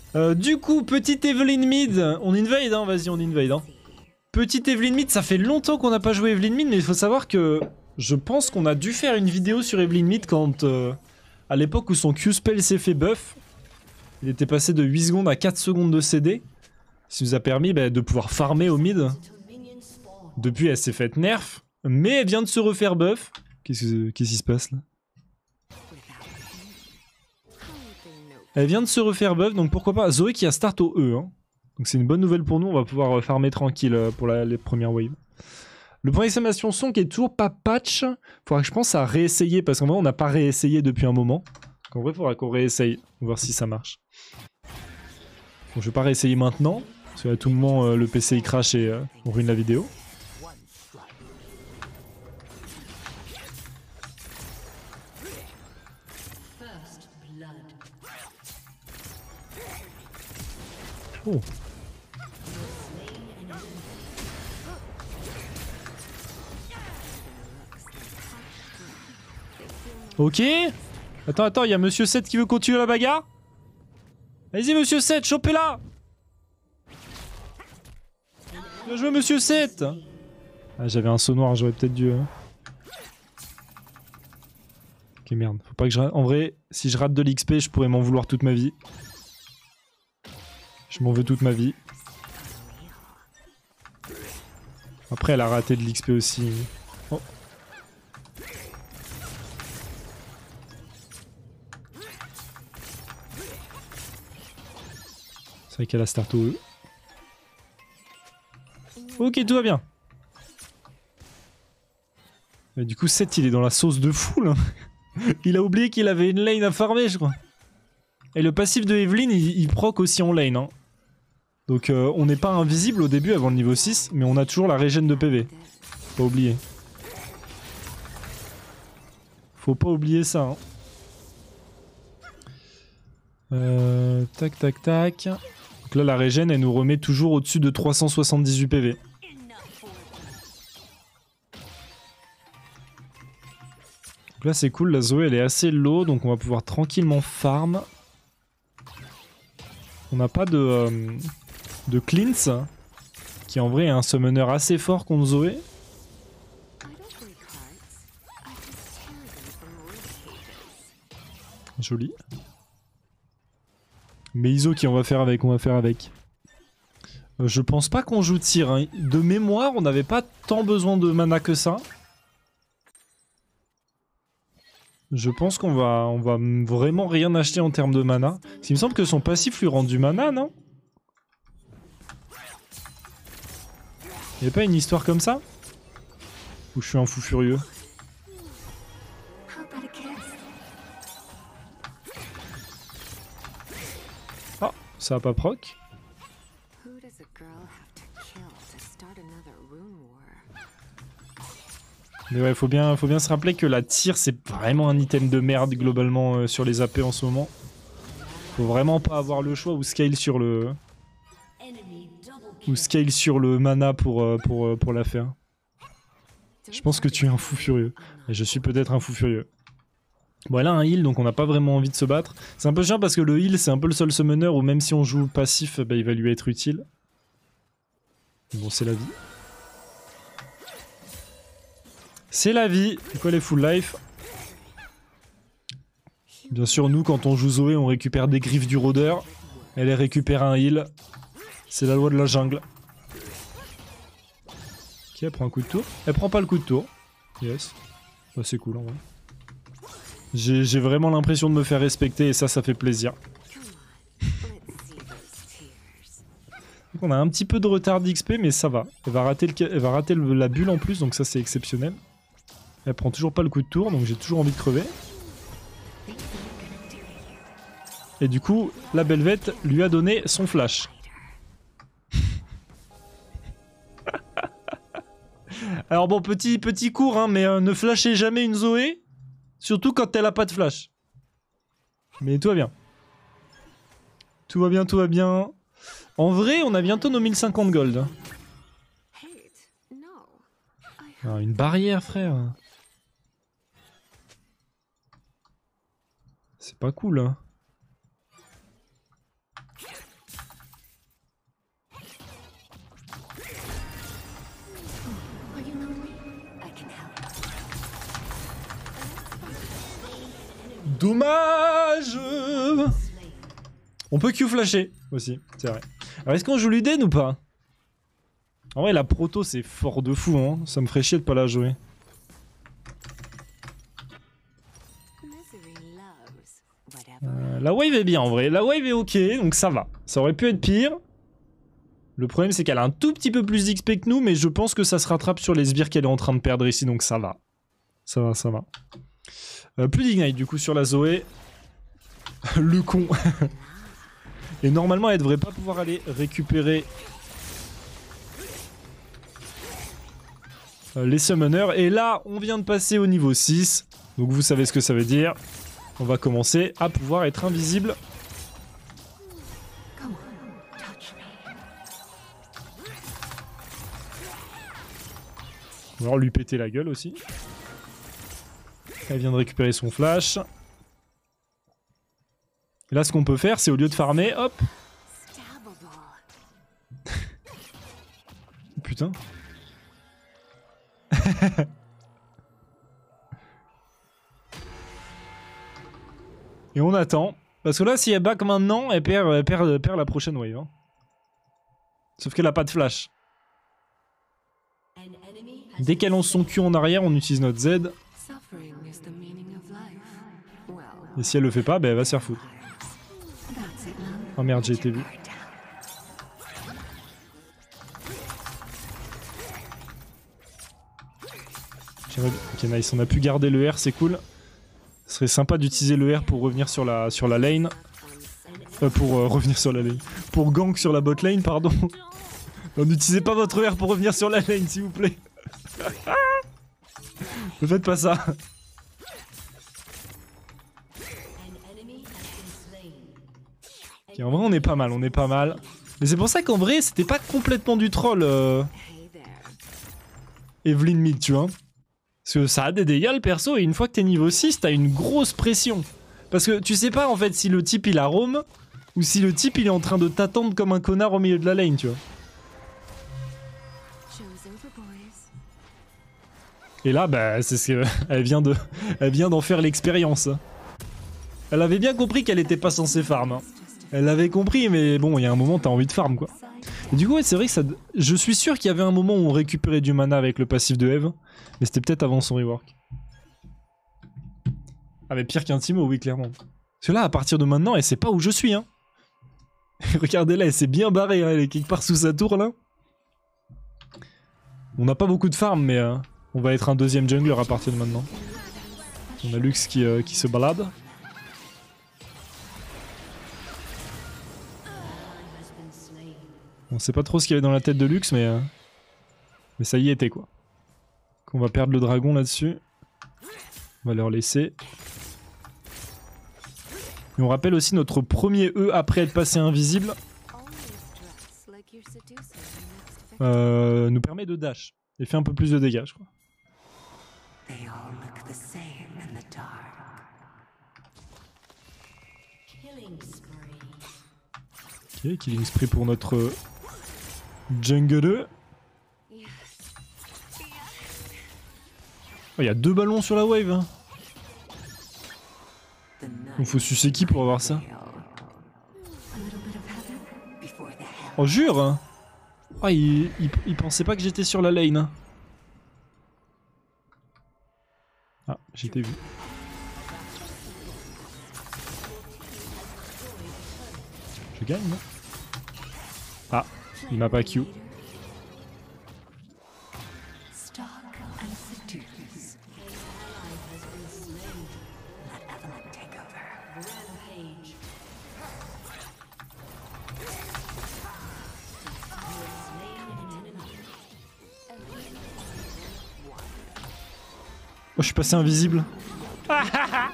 Du coup, petite Evelyn Mid, on invade, hein, vas-y, on invade. Hein. Petite Evelyn Mid, ça fait longtemps qu'on n'a pas joué Evelyn Mid, mais il faut savoir que je pense qu'on a dû faire une vidéo sur Evelyn Mid quand, à l'époque où son Q-spell s'est fait buff, il était passé de 8 secondes à 4 secondes de CD, ce qui nous a permis de pouvoir farmer au mid. Depuis, elle s'est faite nerf, mais elle vient de se refaire buff. Qu'est-ce qui se passe là? Elle vient de se refaire buff, donc pourquoi pas. Zoé qui a start au E. Hein. Donc c'est une bonne nouvelle pour nous, on va pouvoir farmer tranquille pour les premières waves. Le point d'exclamation son qui est toujours pas patch. Faudra que je pense à réessayer, parce qu'en vrai on n'a pas réessayé depuis un moment. Donc en vrai il faudra qu'on réessaye, voir si ça marche. Bon, je vais pas réessayer maintenant, parce qu'à tout moment le PC il crash et on ruine la vidéo. Oh. Ok. Attends, il y a Monsieur 7 qui veut continuer la bagarre. Allez-y Monsieur 7, chopez-la. Bien joué Monsieur 7. Ah, j'avais un saut noir, j'aurais peut-être dû... Ok merde, faut pas que je rate... En vrai, si je rate de l'XP, je pourrais m'en vouloir toute ma vie. Je m'en veux toute ma vie. Après, elle a raté de l'XP aussi. Oh. C'est vrai qu'elle a start au E. Ok, tout va bien. Mais du coup, 7, il est dans la sauce de fou, là. Il a oublié qu'il avait une lane à farmer, je crois. Et le passif de Evelyn, il proc aussi en lane. Hein. Donc on n'est pas invisible au début avant le niveau 6, mais on a toujours la régène de PV. Faut pas oublier. Faut pas oublier ça. Hein. Tac tac tac. Donc là la régène elle nous remet toujours au-dessus de 378 PV. Donc là c'est cool, la Zoé elle est assez low, donc on va pouvoir tranquillement farm. On n'a pas de cleanse, qui en vrai est un summoner assez fort contre Zoé. Joli. Mais Iso qui on va faire avec, je pense pas qu'on joue tir. Hein. De mémoire, on n'avait pas tant besoin de mana que ça. Je pense qu'on va vraiment rien acheter en termes de mana. Il me semble que son passif lui rend du mana, non? Y'a pas une histoire comme ça? Ou je suis un fou furieux? Ah, ça a pas proc. Mais ouais, faut bien se rappeler que la tire c'est vraiment un item de merde globalement sur les AP en ce moment. Faut vraiment pas avoir le choix ou scale sur le... mana pour la faire. Je pense que tu es un fou furieux. Et je suis peut-être un fou furieux. Bon, elle a un heal, donc on n'a pas vraiment envie de se battre. C'est un peu chiant parce que le heal, c'est un peu le seul summoner où même si on joue passif, il va lui être utile. Bon, c'est la vie. C'est la vie. Du coup, elle est full life. Bien sûr, nous, quand on joue Zoé, on récupère des griffes du rôdeur. Elle récupère un heal. C'est la loi de la jungle. Ok, elle prend un coup de tour. Elle prend pas le coup de tour. Yes. Bah, c'est cool en vrai. J'ai vraiment l'impression de me faire respecter et ça fait plaisir. Donc on a un petit peu de retard d'XP mais ça va. Elle va rater, la bulle en plus donc ça c'est exceptionnel. Elle prend toujours pas le coup de tour donc j'ai toujours envie de crever. Et du coup la Belvette lui a donné son flash. Alors bon petit cours hein, mais ne flashez jamais une Zoé. Surtout quand elle a pas de flash. Mais tout va bien. Tout va bien, tout va bien. En vrai, on a bientôt nos 1050 gold. Ah, une barrière, frère. C'est pas cool, hein. Dommage. On peut Q-flasher aussi, c'est vrai. Alors est-ce qu'on joue Luden ou pas? En vrai la proto c'est fort de fou hein, ça me ferait chier de pas la jouer. La wave est bien en vrai, la wave est ok donc ça va. Ça aurait pu être pire. Le problème c'est qu'elle a un tout petit peu plus d'XP que nous mais je pense que ça se rattrape sur les sbires qu'elle est en train de perdre ici donc ça va. Ça va, ça va. Plus d'ignite du coup sur la Zoé. Le con. Et normalement elle devrait pas pouvoir aller récupérer les summoners. Et là on vient de passer au niveau 6. Donc vous savez ce que ça veut dire. On va commencer à pouvoir être invisible. On va lui péter la gueule aussi. Elle vient de récupérer son flash. Et là ce qu'on peut faire c'est au lieu de farmer, hop. Putain. Et on attend. Parce que là si elle back maintenant, elle perd la prochaine wave. Hein. Sauf qu'elle a pas de flash. Dès qu'elle lance son Q en arrière, on utilise notre Z. Et si elle le fait pas, bah elle va se faire foutre. Oh merde, j'ai été vu. Ok nice, on a pu garder le R, c'est cool. Ce serait sympa d'utiliser le R pour revenir sur la lane. Revenir sur la lane. Pour gank sur la bot lane, pardon. Non, n'utilisez pas votre R pour revenir sur la lane, s'il vous plaît. Ne faites pas ça. Ok, en vrai, on est pas mal, on est pas mal. Mais c'est pour ça qu'en vrai, c'était pas complètement du troll. Evelyn mid, tu vois. Parce que ça a des dégâts le perso, et une fois que t'es niveau 6, t'as une grosse pression. Parce que tu sais pas en fait si le type il a roam, ou si le type il est en train de t'attendre comme un connard au milieu de la lane, tu vois. Et là, bah, c'est ce que elle vient d'en faire l'expérience. Elle avait bien compris qu'elle était pas censée farm. Hein. Elle l'avait compris, mais bon, il y a un moment, t'as envie de farm, quoi. Et du coup, ouais, c'est vrai que ça... Je suis sûr qu'il y avait un moment où on récupérait du mana avec le passif de Eve, mais c'était peut-être avant son rework. Ah, mais pire qu'un Timo, oui, clairement. Parce que là, à partir de maintenant, elle sait pas où je suis, hein. Regardez là, elle s'est bien barrée, hein. Elle est quelque part sous sa tour, là. On n'a pas beaucoup de farm, mais on va être un deuxième jungler à partir de maintenant. On a Lux qui se balade. On sait pas trop ce qu'il y avait dans la tête de Lux, mais ça y était, quoi. On va perdre le dragon là-dessus. On va leur laisser. Et on rappelle aussi notre premier E après être passé invisible. Nous permet de dash. Et fait un peu plus de dégâts, je crois. Ok, killing spree pour notre jungle. Oh, y a 2 ballons sur la wave. Hein. Il faut sucer qui pour avoir ça? Oh, jure hein. Oh, il pensait pas que j'étais sur la lane. Ah, j'étais vu. Je gagne, non? Ah, il m'a pas Q. Oh, je suis passé invisible. Tu vas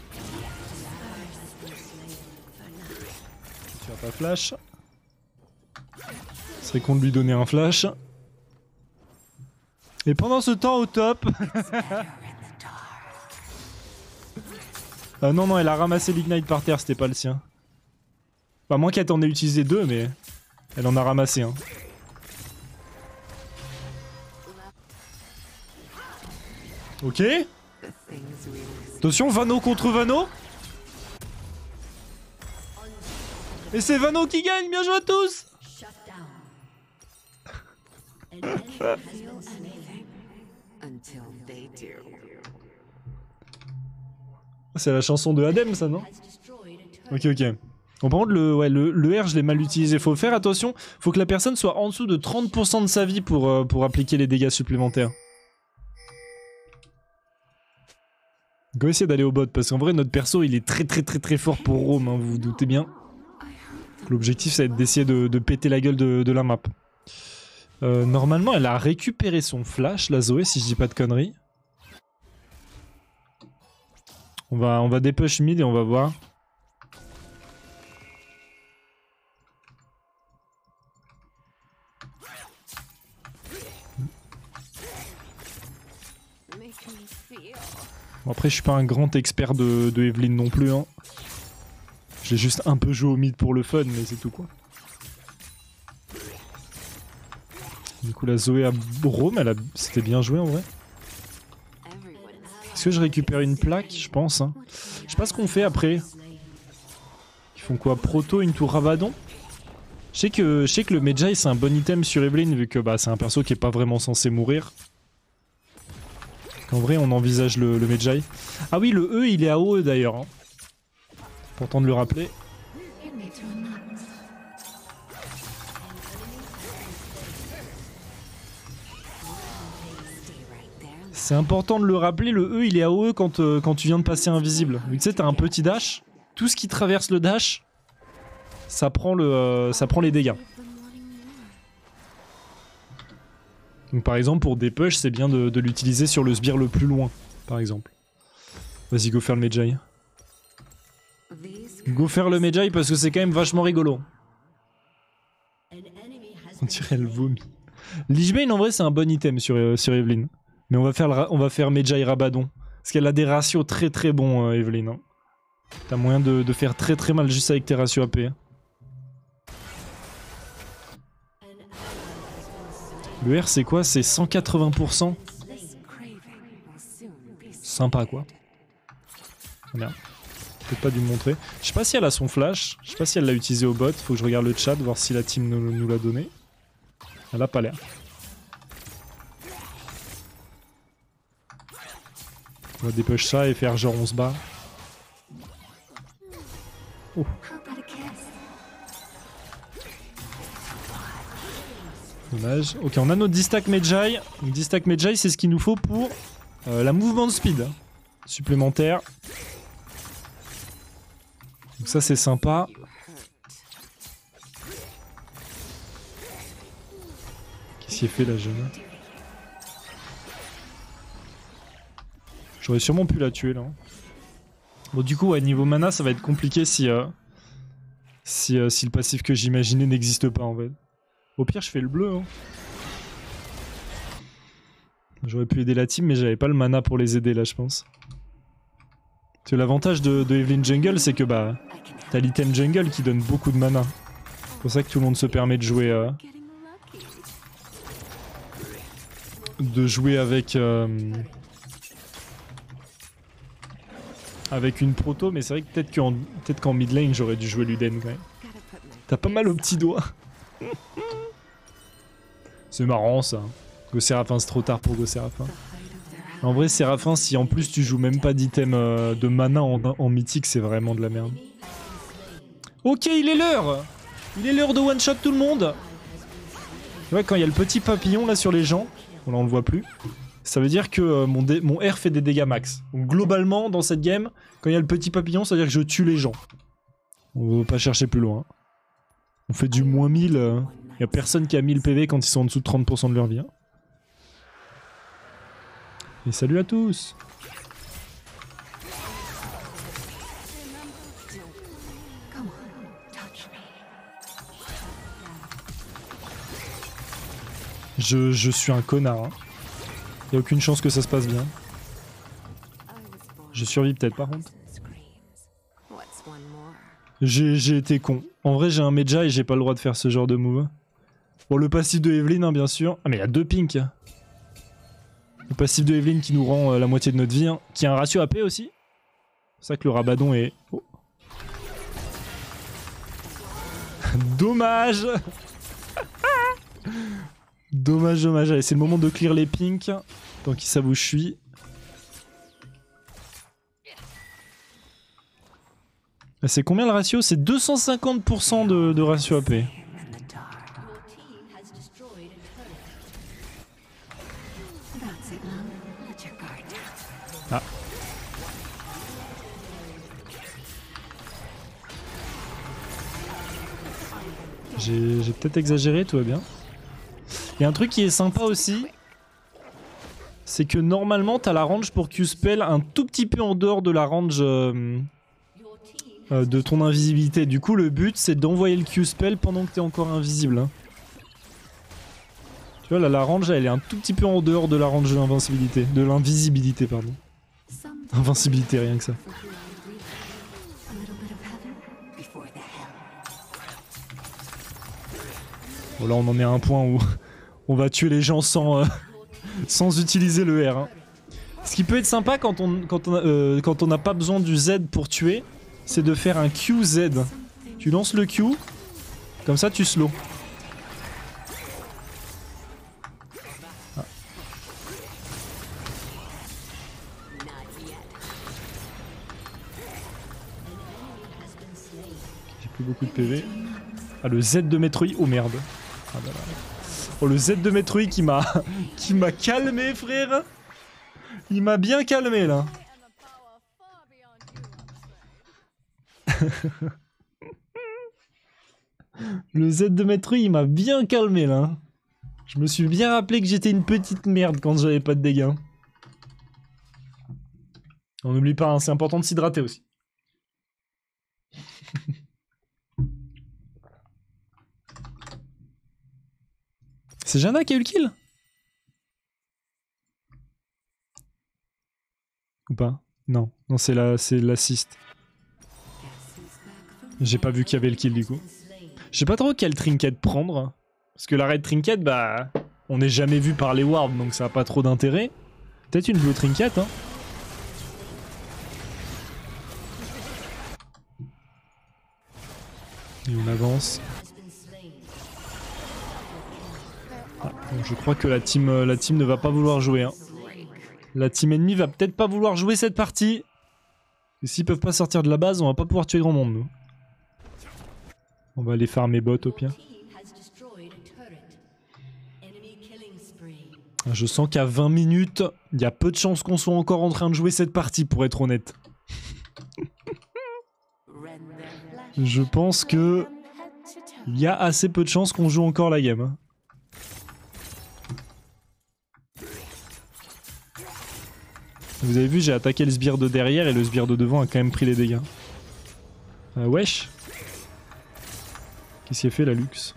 pas flash. Ce serait con de lui donner un flash. Et pendant ce temps au top. Non, non, elle a ramassé l'ignite par terre, c'était pas le sien. Bah, moins qu'elle t'en ait utilisé 2, mais elle en a ramassé un. Ok. Attention, Vano contre Vano. Et c'est Vano qui gagne, bien joué à tous. C'est la chanson de Adem, ça, non? Ok, ok. Bon, par contre, le R, je l'ai mal utilisé. Faut faire attention, faut que la personne soit en dessous de 30% de sa vie pour appliquer les dégâts supplémentaires. On va essayer d'aller au bot, parce qu'en vrai, notre perso, il est très fort pour Rome, hein, vous vous doutez bien. L'objectif, ça va être d'essayer de péter la gueule de la map. Normalement, elle a récupéré son flash, la Zoé, si je dis pas de conneries. On va dépush mid et on va voir. Bon, après, je suis pas un grand expert de Evelyn non plus. Hein. J'ai juste un peu joué au mid pour le fun, mais c'est tout quoi. Du coup, la Zoé à Rome, c'était bien joué en vrai. Est-ce que je récupère une plaque? Je pense. Hein. Je sais pas ce qu'on fait après. Ils font quoi? Proto, une tour Rabadon? Je sais que le Medjay c'est un bon item sur Evelyn vu que bah, c'est un perso qui est pas vraiment censé mourir. En vrai, on envisage le Medjay. Ah oui, le E, il est à OE d'ailleurs. Hein. Important de le rappeler. C'est important de le rappeler, le E, il est à OE quand tu viens de passer invisible. Tu sais, t'as un petit dash. Tout ce qui traverse le dash, ça prend les dégâts. Donc par exemple, pour des push, c'est bien de l'utiliser sur le sbire le plus loin, par exemple. Vas-y, go faire le Medjay. Go faire le Medjay parce que c'est quand même vachement rigolo. On dirait le vomi. Lichbane, en vrai, c'est un bon item sur Evelyn. Mais on va faire Medjay Rabadon. Parce qu'elle a des ratios très bons, Evelyn. Hein. T'as moyen de faire très mal juste avec tes ratios AP. Hein. Le R c'est quoi? C'est 180%. Sympa quoi. Merde. Peut-être pas dû me montrer. Je sais pas si elle a son flash. Je sais pas si elle l'a utilisé au bot. Faut que je regarde le chat, voir si la team nous l'a donné. Elle a pas l'air. On va dépush ça et faire genre on se bat. Oh. Dommage. Ok, on a notre 10 stack Medjay. 10 stack Medjay, c'est ce qu'il nous faut pour la mouvement speed supplémentaire. Donc ça, c'est sympa. Qu'est-ce qu'il fait, la jeune? J'aurais sûrement pu la tuer, là. Bon, du coup, ouais, niveau mana, ça va être compliqué si le passif que j'imaginais n'existe pas, en fait. Au pire, je fais le bleu. Hein. J'aurais pu aider la team, mais j'avais pas le mana pour les aider là, je pense. Parce que l'avantage de Evelyn Jungle, c'est que bah, t'as l'item jungle qui donne beaucoup de mana. C'est pour ça que tout le monde se permet de jouer avec une proto, mais c'est vrai que peut-être qu'en mid lane, j'aurais dû jouer Luden quand même. T'as pas mal au petit doigt. C'est marrant ça. Go Séraphin, c'est trop tard pour Go Séraphin. En vrai, Séraphin, si en plus tu joues même pas d'item de mana en mythique, c'est vraiment de la merde. Ok, il est l'heure. Il est l'heure de one-shot tout le monde. Tu vois, quand il y a le petit papillon là sur les gens, là on le voit plus, ça veut dire que mon R fait des dégâts max. Donc globalement, dans cette game, quand il y a le petit papillon, ça veut dire que je tue les gens. On va pas chercher plus loin. On fait du moins 1000. Y a personne qui a 1000 PV quand ils sont en dessous de 30% de leur vie. Hein. Et salut à tous! Je suis un connard. Hein. Y a aucune chance que ça se passe bien. Je survis peut-être par contre. J'ai été con. En vrai, j'ai un Medjay et j'ai pas le droit de faire ce genre de move. Bon, le passif de Evelyn, hein, bien sûr. Ah, mais il y a 2 pinks. Le passif de Evelyn qui nous rend la moitié de notre vie. Hein, qui a un ratio AP aussi. C'est ça que le Rabadon est... Oh. Dommage. Dommage. Allez, c'est le moment de clear les pinks. Tant qu'ils savent où je suis. C'est combien le ratio? C'est 250% de ratio AP. Ah. J'ai peut-être exagéré, tout va bien. Il y a un truc qui est sympa aussi. C'est que normalement t'as la range pour Q-Spell un tout petit peu en dehors de la range de ton invisibilité. Du coup le but c'est d'envoyer le Q-Spell pendant que t'es encore invisible. Hein. Tu vois là la range elle est un tout petit peu en dehors de la range de l'invincibilité. De l'invisibilité pardon. Invincibilité rien que ça. Bon là on en est à un point où on va tuer les gens sans, sans utiliser le R. Hein. Ce qui peut être sympa quand on n'a pas besoin du Z pour tuer, c'est de faire un QZ. Tu lances le Q, comme ça tu slow. Ah. J'ai plus beaucoup de PV. Ah le Z de Metroid, oh merde. Ah bah là. Oh le Z de Metroid qui m'a calmé frère. Il m'a bien calmé là. Le Z de Metroid il m'a bien calmé là. Je me suis bien rappelé que j'étais une petite merde quand j'avais pas de dégâts. On n'oublie pas, hein, c'est important de s'hydrater aussi. C'est Janna qui a eu le kill? Ou pas? Non, non c'est l'assist. J'ai pas vu qu'il y avait le kill du coup. Je sais pas trop quel trinket prendre. Parce que la red trinket, bah... On n'est jamais vu par les wards, donc ça a pas trop d'intérêt. Peut-être une blue trinket, hein. Et on avance. Ah, bon, je crois que la team ne va pas vouloir jouer. Hein. La team ennemie va peut-être pas vouloir jouer cette partie. Et s'ils peuvent pas sortir de la base, on va pas pouvoir tuer grand monde, nous. On va aller farmer bot au pire. Je sens qu'à 20 minutes, il y a peu de chances qu'on soit encore en train de jouer cette partie, pour être honnête. Je pense que... il y a assez peu de chances qu'on joue encore la game. Vous avez vu, j'ai attaqué le sbire de derrière et le sbire de devant a quand même pris les dégâts. Wesh. Qu'est-ce qu'il a fait la luxe?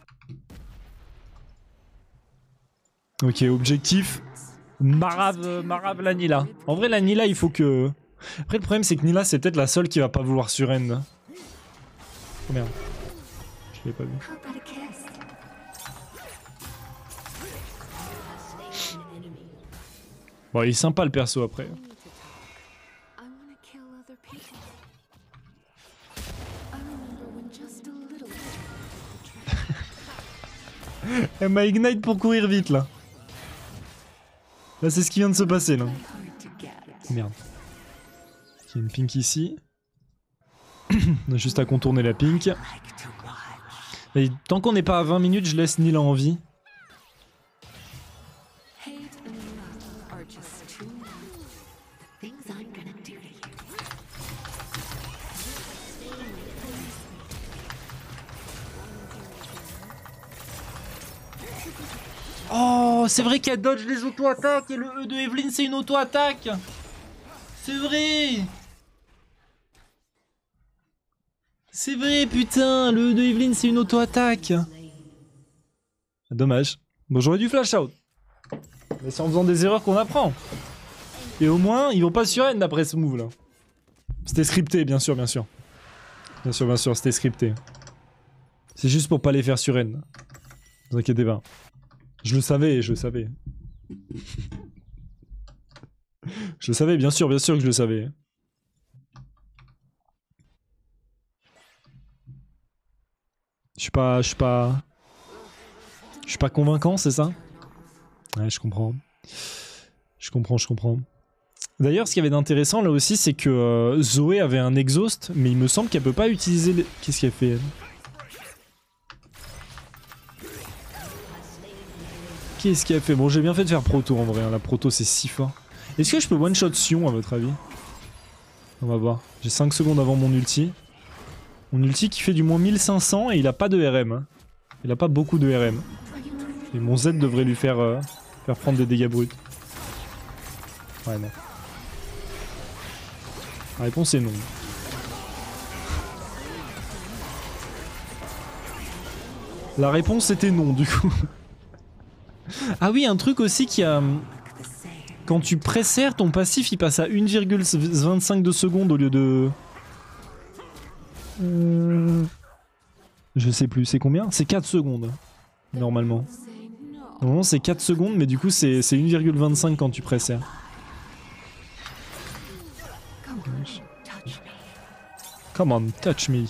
Ok, objectif. Marave la Nila. En vrai, la Nila, il faut que... Après, le problème, c'est que Nila, c'est peut-être la seule qui va pas vouloir surrend. Oh merde. Je l'ai pas vu. Bon, il est sympa le perso après. Elle m'a ignite pour courir vite là. Là c'est ce qui vient de se passer là. Merde. Il y a une pink ici. On a juste à contourner la pink. Et tant qu'on n'est pas à 20 minutes, je laisse Nila en vie. Oh, c'est vrai qu'elle dodge les auto-attaques et le E de Evelyn c'est une auto-attaque. C'est vrai. C'est vrai, putain, le E de Evelyn c'est une auto-attaque. Dommage. Bon, j'aurais dû flash out. Mais c'est en faisant des erreurs qu'on apprend. Et au moins, ils vont pas sur N d'après ce move là. C'était scripté, bien sûr, bien sûr. Bien sûr, c'était scripté. C'est juste pour pas les faire sur N. Ne vous inquiétez pas. Je le savais, je le savais. Je le savais, bien sûr que je le savais. Je suis pas convaincant, c'est ça? Ouais, je comprends. Je comprends. D'ailleurs, ce qu'il y avait d'intéressant là aussi, c'est que Zoé avait un exhaust, mais il me semble qu'elle peut pas utiliser les... Qu'est-ce qu'elle fait, elle? Qu'est-ce qu'elle fait? Bon, j'ai bien fait de faire proto en vrai, hein. La proto c'est si fort. Est-ce que je peux one-shot Sion à votre avis? On va voir. J'ai 5 secondes avant mon ulti. Mon ulti qui fait du moins 1500 et il a pas de RM. Hein. Il a pas beaucoup de RM. Et mon Z devrait lui faire prendre des dégâts bruts. Ouais, non. La réponse est non. La réponse était non du coup. Ah oui, un truc aussi qui a... Quand tu presserres, ton passif il passe à 1,25 de seconde au lieu de... Je sais plus, c'est combien? C'est 4 secondes, normalement. Normalement c'est 4 secondes, mais du coup c'est 1,25 quand tu presserres. Come on, touch me.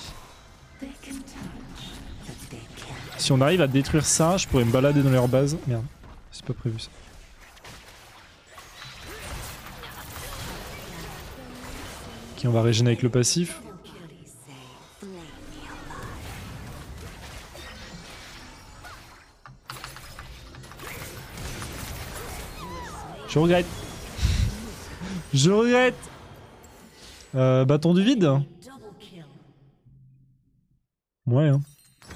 Si on arrive à détruire ça, je pourrais me balader dans leur base. Merde, c'est pas prévu ça. Ok, on va régénérer avec le passif. Je regrette. Je regrette. Bâton du vide. Ouais. Hein.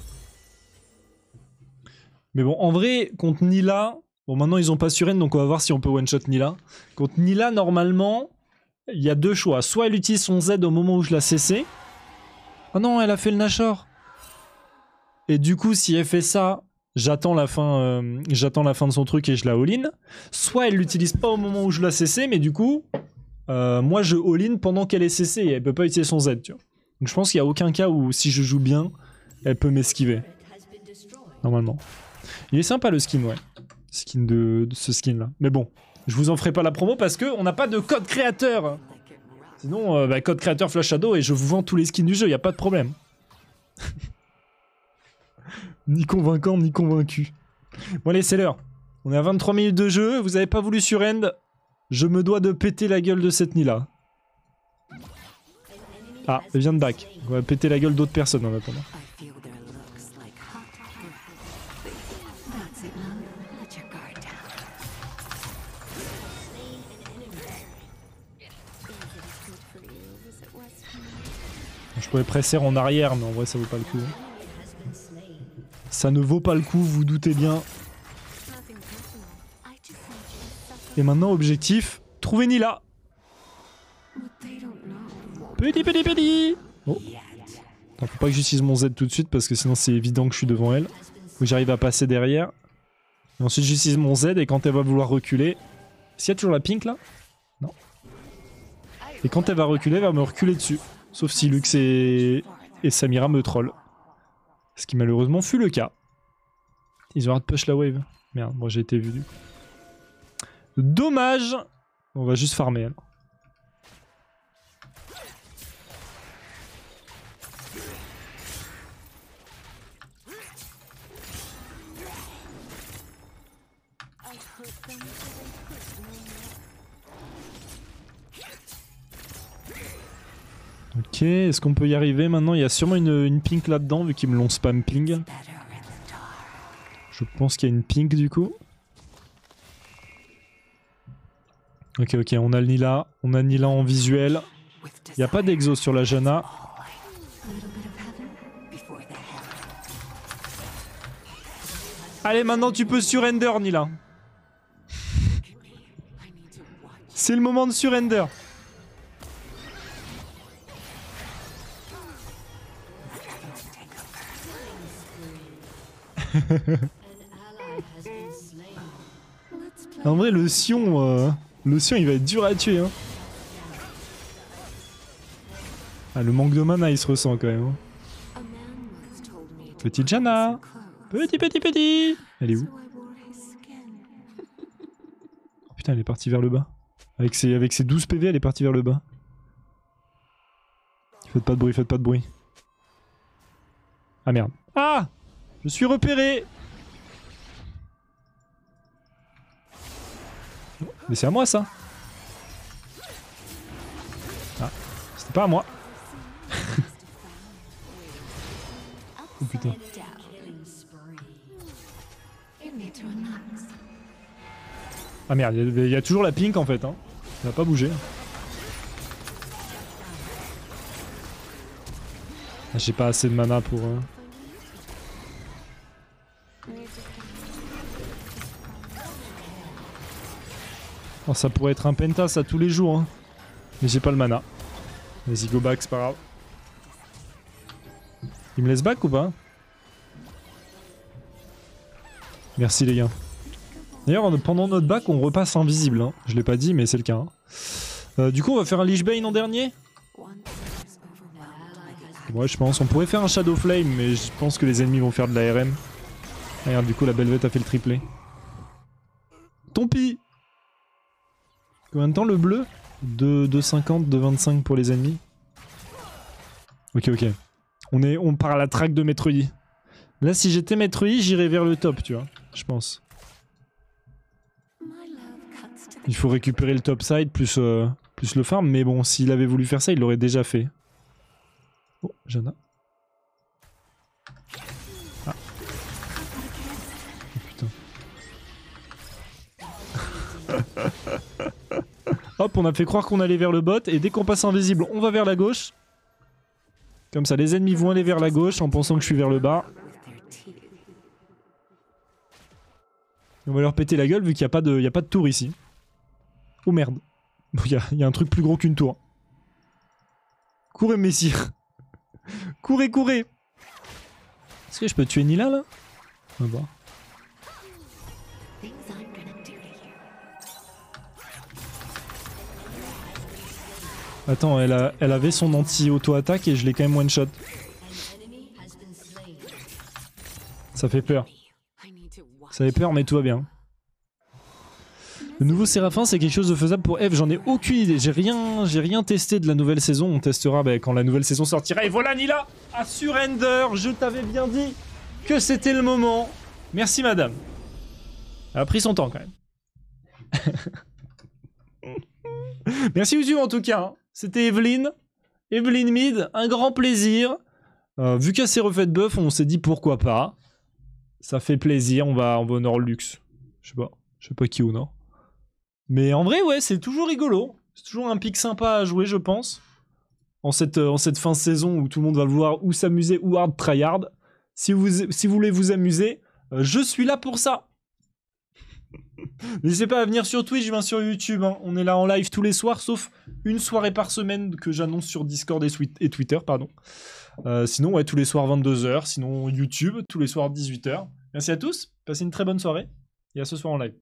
Mais bon, en vrai, contre Nilah... Bon, maintenant ils ont pas Suren, donc on va voir si on peut one-shot Nilah. Contre Nilah, normalement, il y a deux choix. Soit elle utilise son Z au moment où je la cessé. Ah non, elle a fait le Nashor. Et du coup, si elle fait ça, j'attends la fin de son truc et je la all-in. Soit elle l'utilise pas au moment où je la cessé, mais du coup, moi je all-in pendant qu'elle est cessée et elle peut pas utiliser son Z, tu vois. Donc je pense qu'il y a aucun cas où si je joue bien, elle peut m'esquiver. Normalement. Il est sympa le skin, ouais. Skin de ce skin là. Mais bon, je vous en ferai pas la promo parce que on n'a pas de code créateur. Sinon, code créateur Flash Shadow et je vous vends tous les skins du jeu, y a pas de problème. Ni convaincant, ni convaincu. Bon allez, c'est l'heure. On est à 23 minutes de jeu, vous avez pas voulu surrend. Je me dois de péter la gueule de cette Nilah. Ah, elle vient de back. On va péter la gueule d'autres personnes en attendant. Je pourrais presser en arrière, mais en vrai ça vaut pas le coup. Ça ne vaut pas le coup, vous doutez bien. Et maintenant, objectif, trouver Nilah. Petit. Oh. Attends, faut pas que j'utilise mon Z tout de suite parce que sinon c'est évident que je suis devant elle. Faut que j'arrive à passer derrière. Et ensuite j'utilise mon Z et quand elle va vouloir reculer... Est-ce qu'il y a toujours la pink là? Non. Et quand elle va reculer, elle va me reculer dessus. Sauf si Lux et Samira me troll. Ce qui malheureusement fut le cas. Ils ont hâte de push la wave. Merde, moi j'ai été vu du coup. Dommage. On va juste farmer alors. Ok, est-ce qu'on peut y arriver maintenant? Il y a sûrement une pink là-dedans vu qu'ils me l'ont spam ping. Je pense qu'il y a une pink du coup. Ok, on a le Nilah. On a Nilah en visuel. Il n'y a pas d'exo sur la Janna. Allez, maintenant tu peux surrender, Nilah. C'est le moment de surrender. En vrai, le Sion il va être dur à tuer. Hein. Ah, le manque de mana, il se ressent quand même. Hein. Petite Janna. Petit. Elle est où? Oh putain, elle est partie vers le bas. Avec ses 12 PV, elle est partie vers le bas. Faites pas de bruit. Ah merde. Ah! Je suis repéré! Mais c'est à moi ça! Ah, c'était pas à moi. Oh putain. Ah merde, il y a toujours la pink en fait, hein. Ça va pas bouger. Ah, j'ai pas assez de mana pour... Oh, ça pourrait être un penta ça tous les jours, hein. Mais j'ai pas le mana. Vas-y, go back, c'est pas grave. Il me laisse back ou pas? Merci les gars. D'ailleurs, pendant notre back, on repasse invisible. Hein. Je l'ai pas dit, mais c'est le cas. Hein. Du coup, on va faire un Lich Bane en dernier. Ouais, je pense. On pourrait faire un Shadow Flame, mais je pense que les ennemis vont faire de la RM. Regarde, du coup, la Belvette a fait le triplé. Tompi! Combien de temps le bleu? De 50, de 25 pour les ennemis. Ok, ok. On part à la track de Maître Yi. Là, si j'étais Maître Yi, j'irais vers le top, tu vois. Je pense. Il faut récupérer le top side plus le farm, mais bon, s'il avait voulu faire ça, il l'aurait déjà fait. Oh, Janna. Ah. Oh, putain. Hop, on a fait croire qu'on allait vers le bot, et dès qu'on passe invisible, on va vers la gauche. Comme ça, les ennemis vont aller vers la gauche en pensant que je suis vers le bas. On va leur péter la gueule vu qu'il n'y a pas de tour ici. Oh merde. Il y a un truc plus gros qu'une tour. Courez messire. Courez, courez. Est-ce que je peux tuer Nila là? On va voir. Attends, elle avait son anti-auto-attaque et je l'ai quand même one-shot. Ça fait peur. Ça fait peur mais tout va bien. Le nouveau Séraphin, c'est quelque chose de faisable pour Eve, j'en ai aucune idée. J'ai rien testé de la nouvelle saison. On testera quand la nouvelle saison sortira. Et voilà Nila à surrender. Je t'avais bien dit que c'était le moment. Merci madame. Elle a pris son temps quand même. Merci YouTube en tout cas. Hein. C'était Evelyne. Evelyne Mid, un grand plaisir. Vu qu'elle s'est refait de buff, on s'est dit pourquoi pas. Ça fait plaisir, on va honor luxe. Je sais pas qui honor. Mais en vrai, ouais, c'est toujours rigolo. C'est toujours un pic sympa à jouer, je pense. En cette fin de saison où tout le monde va vouloir ou s'amuser ou hard tryhard. Si vous voulez vous amuser, je suis là pour ça. N'hésitez pas à venir sur Twitch, je viens sur YouTube. Hein. On est là en live tous les soirs, sauf une soirée par semaine que j'annonce sur Discord et Twitter, pardon. Sinon, ouais, tous les soirs 22h. Sinon, YouTube, tous les soirs 18h. Merci à tous, passez une très bonne soirée. Et à ce soir en live.